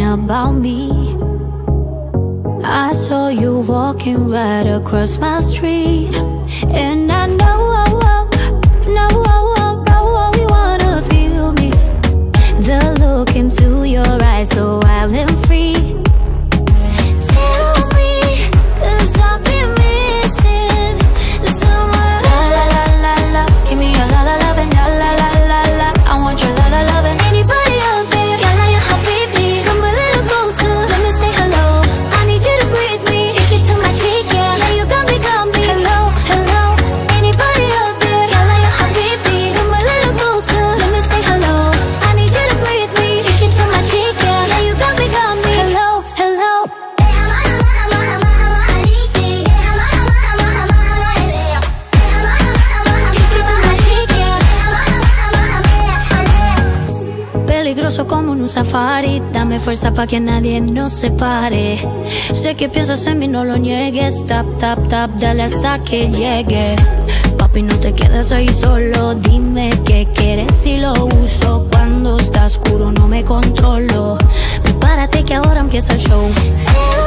about me. I saw you walking right across my street, and I know you wanna feel me. The look into your eyes, so wild and free. Tell me, 'cause I've been missing someone. La la la la la, give me your la la love and la la la la la. I want your la la love and anybody out there. Yalla ya habibi, come a little closer, let me say hello. I need you to breathe me, take it to my cheek, yeah. Yeah, you got me. Hello, hello, anybody out there. Yalla ya habibi, come a little closer, let me say hello. I need you to breathe me, take it to my cheek, yeah. Yeah, you got me. Hello, hello. Peligroso como en un safari, dame fuerza pa' que nadie nos separe. Sé que piensas en mí, no lo niegues. Tap, tap, tap, dale hasta que llegue. Papi, no te quedes ahí solo, dime qué quieres y lo uso. Cuando está oscuro no me controlo, prepárate que ahora empieza el show.